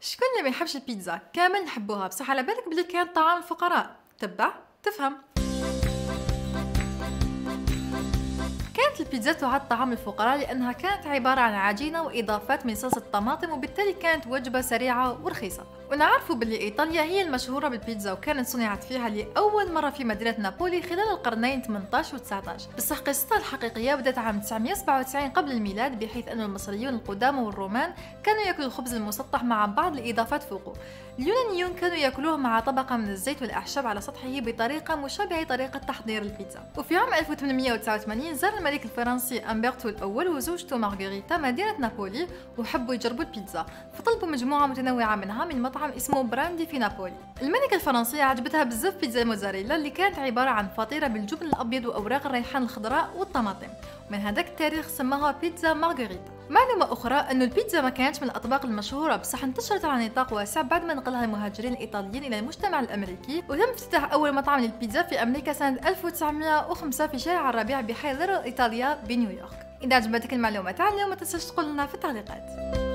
شكون اللي ما يحبش البيتزا؟ كامل نحبوها، بصح على بالك بلي كانت طعام الفقراء. تبع تفهم. كانت البيتزا تعد طعام الفقراء لأنها كانت عبارة عن عجينة وإضافات من صلصة الطماطم، وبالتالي كانت وجبة سريعة ورخيصة. ونعرفوا باللي إيطاليا هي المشهورة بالبيتزا، وكانت صنعت فيها لأول مرة في مدينة نابولي خلال القرنين 18 و 19. بصح قصتها الحقيقية بدأت عام 997 قبل الميلاد، بحيث أن المصريون القدامى والرومان كانوا يأكلوا الخبز المسطح مع بعض الإضافات فوقه. اليونانيون كانوا يأكلوه مع طبقة من الزيت والأعشاب على سطحه بطريقة مشابهة طريقة تحضير البيتزا. وفي عام 1889 زار الملك الفرنسي أمبرتو الأول وزوجته مارغريتا مدينة نابولي، وحبوا يجربوا البيتزا، فطلبوا مجموعة متنوعة منها من مطعم اسمه براندي في نابولي. الملكة الفرنسية عجبتها بزاف بيتزا الموزاريلا اللي كانت عبارة عن فطيرة بالجبن الأبيض وأوراق الريحان الخضراء والطماطم، ومن هذاك التاريخ سماها بيتزا مارغريتا. معلومة أخرى أن البيتزا ما كانتش من الأطباق المشهورة، بصح انتشرت على نطاق واسع بعد ما نقلها المهاجرين الإيطاليين إلى المجتمع الأمريكي، وتم افتتاح أول مطعم للبيتزا في أمريكا سنة 1905 في شارع الربيع بحي إيطاليا بنيويورك. إذا عجبتك المعلومة تاع اليوم ما تنساش تقول لنا في التعليقات.